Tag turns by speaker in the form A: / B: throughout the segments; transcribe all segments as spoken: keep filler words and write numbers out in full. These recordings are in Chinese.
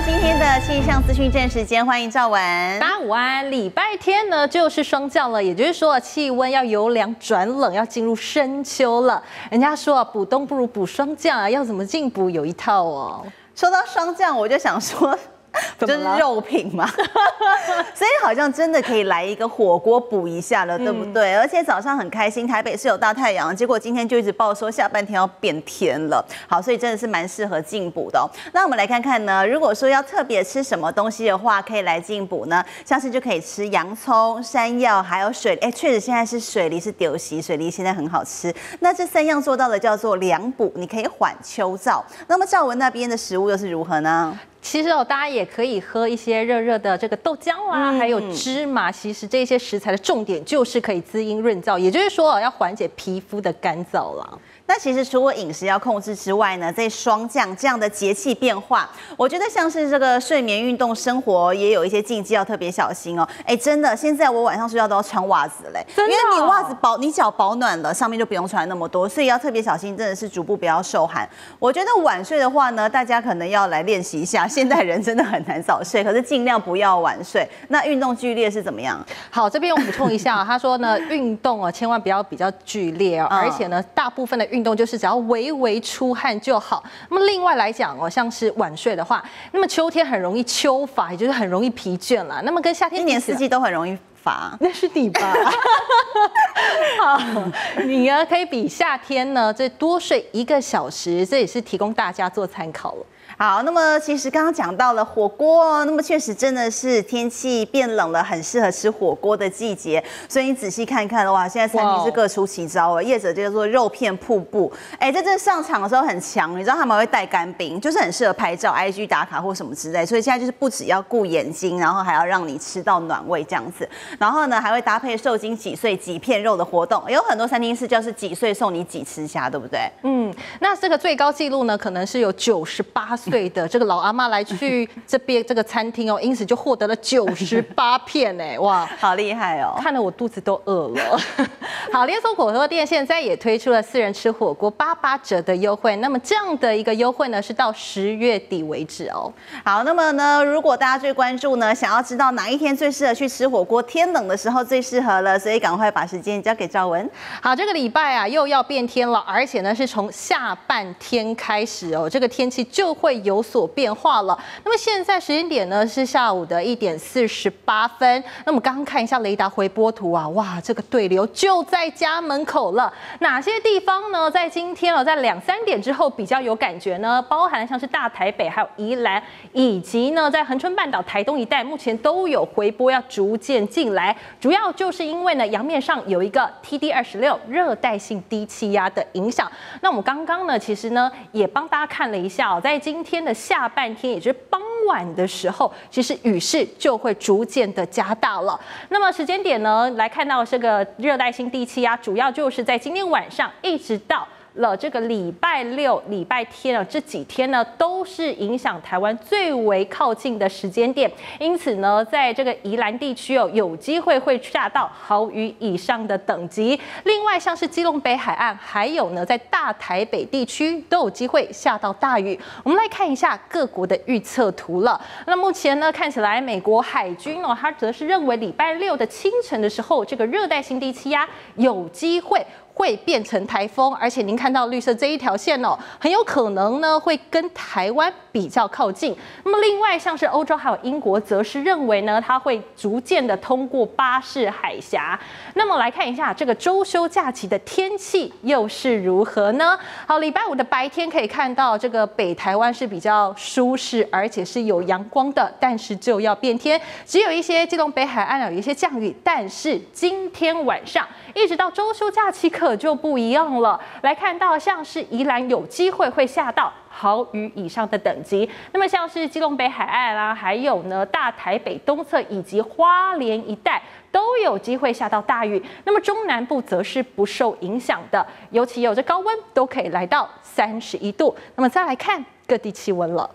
A: 今天的气象资讯站时间，欢迎赵文。
B: 大家午安。礼拜天呢就是霜降了，也就是说气温要由凉转冷，要进入深秋了。人家说啊，补冬不如补霜降啊，要怎么进补有一套哦。
A: 说到霜降，我就想说。就是肉品嘛，所以好像真的可以来一个火锅补一下了，对不对？嗯、而且早上很开心，台北是有大太阳，结果今天就一直报说下半天要变天了。好，所以真的是蛮适合进补的、哦。那我们来看看呢，如果说要特别吃什么东西的话，可以来进补呢？像是就可以吃洋葱、山药，还有水。哎，确实现在是水梨是丢席，水梨现在很好吃。那这三样做到的叫做凉补，你可以缓秋燥。那么赵文那边的食物又是如何呢？
B: 其实哦，大家也可以喝一些热热的这个豆浆啦，嗯、还有芝麻。其实这些食材的重点就是可以滋阴润燥，也就是说要缓解皮肤的干燥啦。
A: 那其实除了饮食要控制之外呢，在霜降这样的节气变化，我觉得像是这个睡眠、运动、生活也有一些禁忌要特别小心哦。哎，真的，现在我晚上睡觉都要穿袜子嘞，
B: 真的、哦，
A: 因为你袜子保你脚保暖了，上面就不用穿那么多，所以要特别小心，真的是足部不要受寒。我觉得晚睡的话呢，大家可能要来练习一下。现代人真的很难早睡，可是尽量不要晚睡。那运动剧烈是怎么样？
B: 好，这边我补充一下，他说呢，运动哦，千万不要比较剧烈哦，而且呢，大部分的运动就是只要微微出汗就好。那么另外来讲哦，像是晚睡的话，那么秋天很容易秋乏，也就是很容易疲倦啦。那么跟夏天
A: 一年四季都很容易乏，
B: 那是你吧？好，你呢可以比夏天呢这多睡一个小时，这也是提供大家做参考了。
A: 好，那么其实刚刚讲到了火锅，那么确实真的是天气变冷了，很适合吃火锅的季节。所以你仔细看看的话，现在餐厅是各出奇招了。业者叫做肉片瀑布，哎，在这上场的时候很强，你知道他们会带干冰，就是很适合拍照、I G 打卡或什么之类。所以现在就是不只要顾眼睛，然后还要让你吃到暖胃这样子。然后呢，还会搭配受精几岁几片肉的活动，有很多餐厅是就是几岁送你几吃虾，对不对？
B: 嗯，那这个最高纪录呢，可能是有九十八岁。对的，这个老阿嬷来去这边这个餐厅哦，因此就获得了九十八片哎，哇，
A: 好厉害哦！
B: 看得我肚子都饿了。好，连锁火锅店现在也推出了四人吃火锅八八折的优惠，那么这样的一个优惠呢，是到十月底为止哦。
A: 好，那么呢，如果大家最关注呢，想要知道哪一天最适合去吃火锅，天冷的时候最适合了，所以赶快把时间交给赵文。
B: 好，这个礼拜啊又要变天了，而且呢是从下半天开始哦，这个天气就会有所变化了。那么现在时间点呢是下午的一点四十八分。那么刚刚看一下雷达回波图啊，哇，这个对流就在家门口了。哪些地方呢？在今天哦，在两三点之后比较有感觉呢？包含像是大台北、还有宜兰，以及呢在恒春半岛、台东一带，目前都有回波要逐渐进来。主要就是因为呢洋面上有一个 T D 二十六热带性低气压的影响。那我们刚刚呢，其实呢也帮大家看了一下哦，在今天的下半天，也就是傍晚的时候，其实雨势就会逐渐的加大了。那么时间点呢，来看到这个热带性低气压，主要就是在今天晚上一直到了这个礼拜六、礼拜天啊，这几天呢都是影响台湾最为靠近的时间点，因此呢，在这个宜兰地区哦，有机会会下到豪雨以上的等级。另外，像是基隆北海岸，还有呢，在大台北地区都有机会下到大雨。我们来看一下各国的预测图了。那目前呢，看起来美国海军哦，它则是认为礼拜六的清晨的时候，这个热带性低气压有机会会变成台风，而且您看到绿色这一条线哦，很有可能呢会跟台湾比较靠近。那么另外像是欧洲还有英国，则是认为呢它会逐渐的通过巴士海峡。那么来看一下这个周休假期的天气又是如何呢？好，礼拜五的白天可以看到这个北台湾是比较舒适，而且是有阳光的，但是就要变天，只有一些基隆北海岸有一些降雨，但是今天晚上一直到周休假期可就不一样了。来看到像是宜兰有机会会下到豪雨以上的等级，那么像是基隆北海岸啊，还有呢大台北东侧以及花莲一带都有机会下到大雨。那么中南部则是不受影响的，尤其有着高温都可以来到三十一度。那么再来看各地气温了。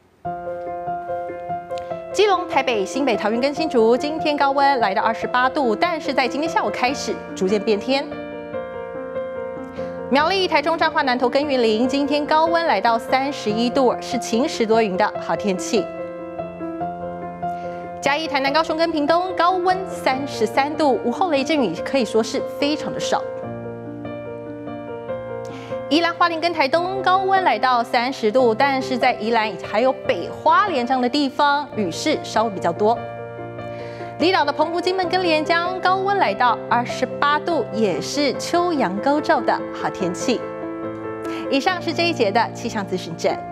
B: 基隆、台北、新北、桃园跟新竹今天高温来到二十八度，但是在今天下午开始逐渐变天。苗栗、台中、彰化、南投跟云林今天高温来到三十一度，是晴时多云的好天气。 嘉义、台南、高雄跟屏东高温三十三度，午后雷阵雨可以说是非常的少。宜兰花莲跟台东高温来到三十度，但是在宜兰还有北花莲这样的地方，雨势稍微比较多。离岛的澎湖、金门跟连江高温来到二十八度，也是秋阳高照的好天气。以上是这一节的气象资讯站。